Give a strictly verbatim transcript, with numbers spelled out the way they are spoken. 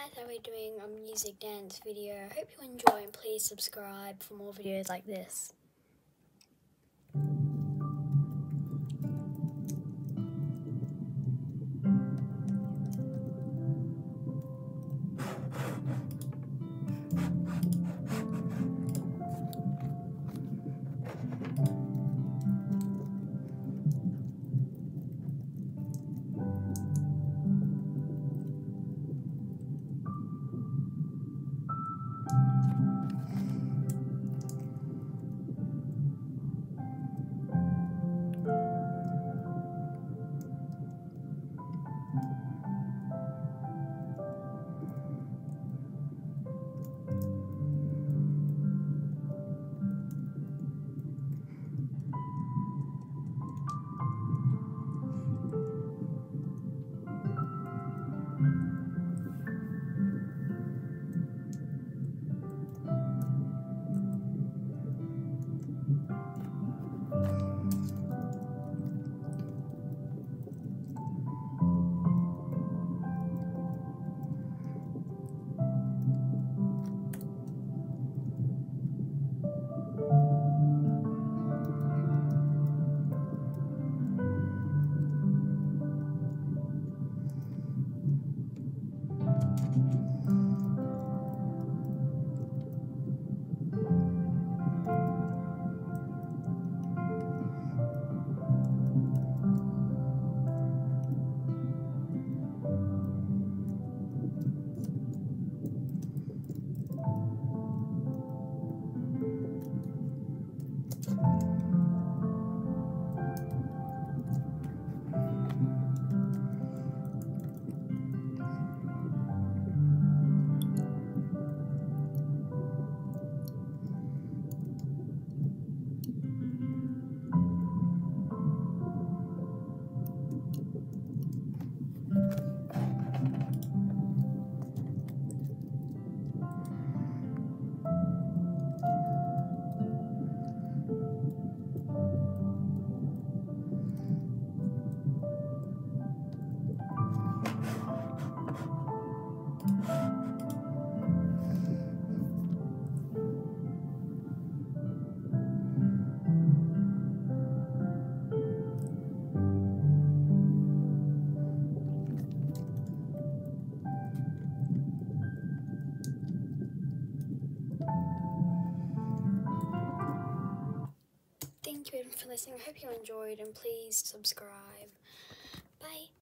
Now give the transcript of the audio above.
guys, how are we doing a music dance video? I hope you enjoy and please subscribe for more videos like this. Thank you for listening. I hope you enjoyed and please subscribe. Bye.